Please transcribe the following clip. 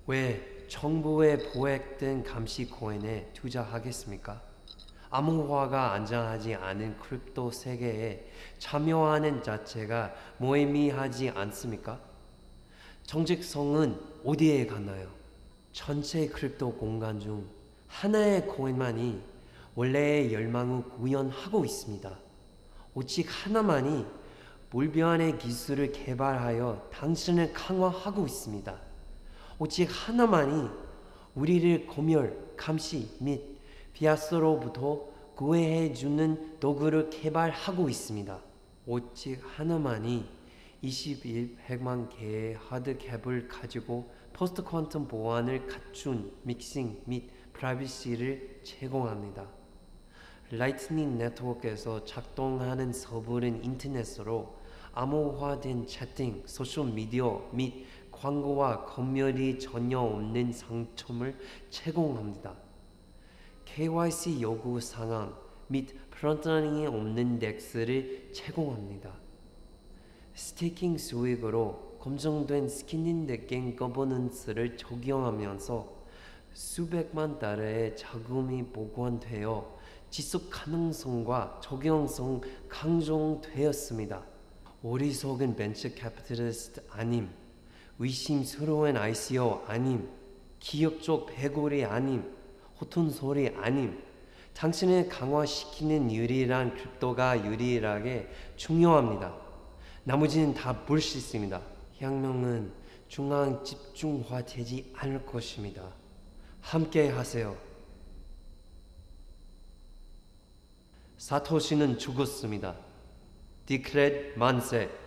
왜 정부의 보획된 감시 코인에 투자하겠습니까? 암호화가 안전하지 않은 크립토 세계에 참여하는 자체가 무의미하지 않습니까? 정직성은 어디에 갔나요? 전체 크립토 공간 중 하나의 코인만이 원래의 열망을 구현하고 있습니다. 오직 하나만이 불변의 기술을 개발하여 당신을 강화하고 있습니다. 오직 하나만이 우리를 검열, 감시 및 비아스로부터 구해주는 도구를 개발하고 있습니다. 오직 하나만이 2100만 개의 하드캡을 가지고 포스트 퀀텀 보안을 갖춘 믹싱 및 프라이버시를 제공합니다. 라이트닝 네트워크에서 작동하는 서버는 인터넷으로 암호화된 채팅, 소셜미디어 및 광고와 검열이 전혀 없는 상점을 제공합니다. KYC 요구 상황 및 프론트러닝이 없는 덱스를 제공합니다. 스테이킹 수익으로 검증된 스킨인데갱 거버넌스를 적용하면서 수백만 달러의 자금이 보관되어 지속 가능성과 적용성 강조되었습니다. 어리석은 벤처 캐피탈리스트 아님, 의심스러운 ICO 아님, 기업적 배골이 아님, 허튼 소리 아님, 당신을 강화시키는 유일한 크립토가 유일하게 중요합니다. 나머지는 다 불씨입니다. 혁명은 중앙 집중화되지 않을 것입니다. 함께 하세요. 사토시는 죽었습니다. 디크렛 만세.